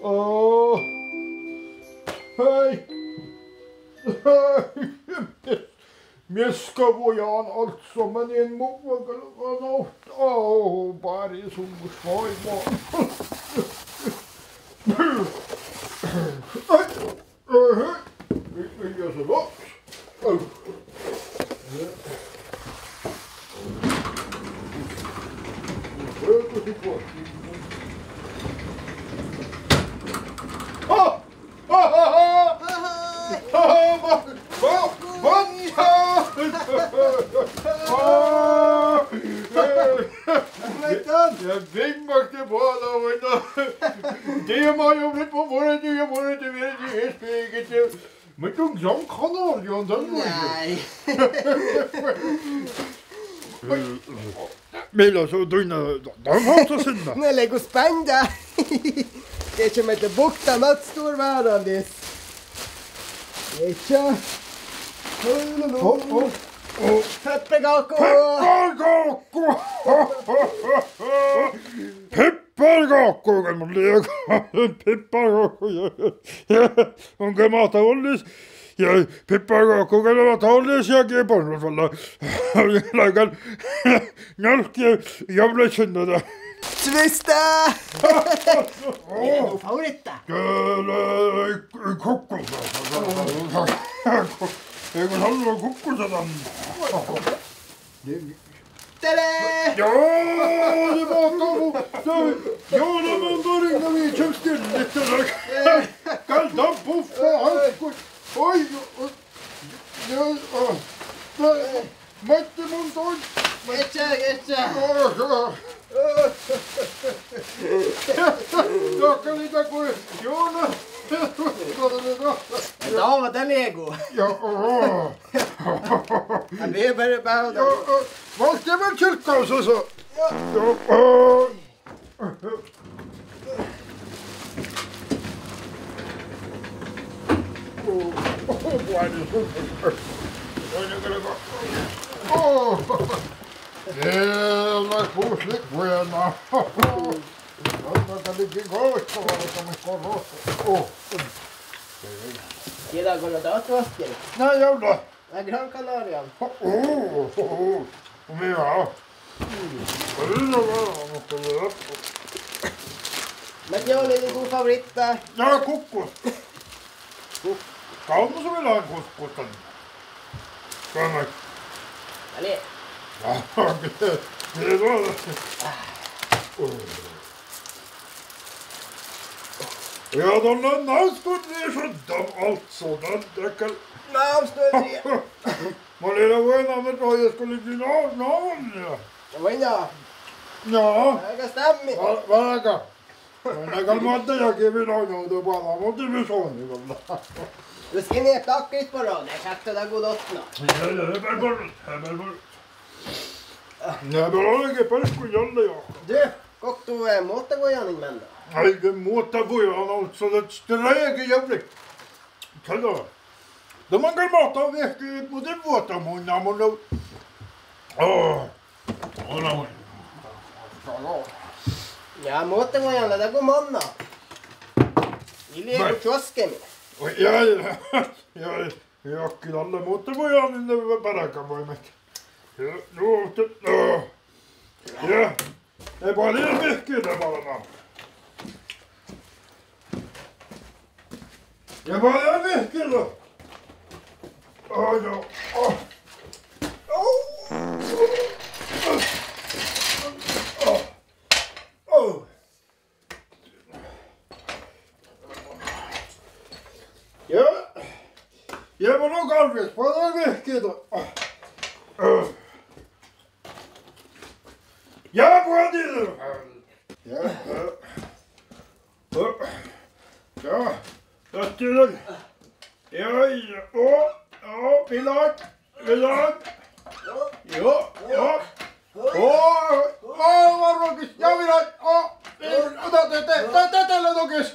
Hei. Mieskavujan alltså, men en muokan pari summusvoimaa. Ja se lops. Ja vimmasti puolella. Tiedä jo nyt vuodet ja vuodet ja vielä espiikit. Mutta onko se on kanari on tällainen? Nej. Meillä se on toinen tanhauta sinne. Nu lägger spända. Det kommer inte bukta något storvärdandes. Ikke. Pepparkakor. Pepparkakor! Pepparkakor kan man lägga. Pepparkakor. Onko maata ollis? Ja pepparkakor kan maata ollis ja kepannulla. Lägän nälkiä jävla sinne. Twista! Det är nog favorittä. Kokkosa. Eikö halua kokkosa tänne? Tere! Joo, det var kavu. Joo, det var början när vi kör stället där. Kalta puffa hanskor. Oj, Matti mun toin. Getcha. Takalita kuin Joona. Ja, vad det Lego. Ja, Vi är bara vad ska man kyrka så? Ja. Vad är det så? Jävla kusligt buena. Kan ligga gott på vad som är korrekt. Gillar går det att vaska? Nej, jävlar. Ja, Gran Canaria. Men ja. Men jag är din god favorit där. Ja, kokos. Kan du så vill ha en koskosten? Kan man? Allez. Ja, det var det. Ja, de namnskuddene så dam alltså. Det kan... Namnskuddene. Man lilla vänner med vad jag skulle bli namn. Vänner. Ja. Jag stämmer. Vaga. Men jag måste jag ge mig någon då bara måste vi sån. Du ska ner tackligt på då. Det sätter där god åtna. Ja, det är bara bort. Nej, bara lägga på skolan jag. Du, kock du måste gå igen men då. Nej, det måste gå igen alltså det sträger jävligt. Kolla. Då man kan mata väck på det båten man då. Ja, måste gå igen det går manna. Vi lever i kiosken. Ja, kyllä måste gå igen det bara kan vara med. Ja, nu ja. Det är bara det mycket där bara. Jag bara mycket då. Ja. Ja. Jag var nog alldeles på det mycket då. Ja, på det. Ja. Tack till dig. Ja. Vill ha? Ja. Vad rockis. Jag vill ha. Tällä rockis.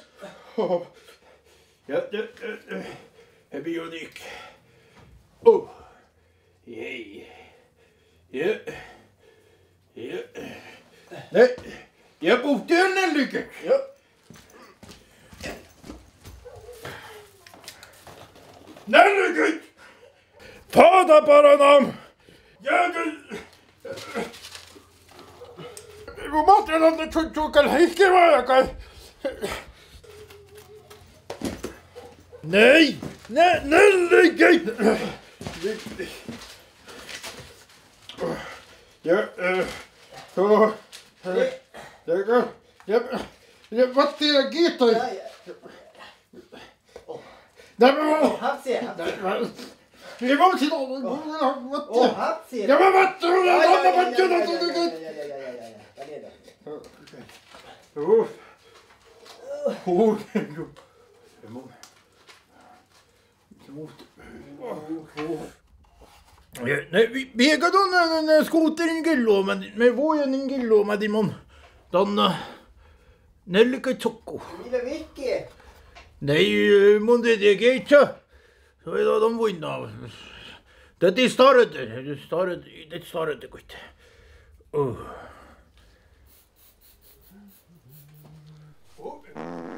Ja. Bionik. Hej. Ja. Nej. Jag bor till en lycka. Ja. Nergit! Ta deg bare nam! Hvor måtte jeg da tjokal heiker var jeg kan? Nei! Nergit! Ja, så... Jag vad det är gitar. Nej men Hapsi. det var inte någon vad. Hapsi. Ja men vad tror du? Ja. Nej, vi går då en skoter in gillo med vojen in gillo med dimon. Dan Nellykä tsokku. Millä vikki? Nej, mun det geitsa. Så är de vinna. Det startade gott. Oh.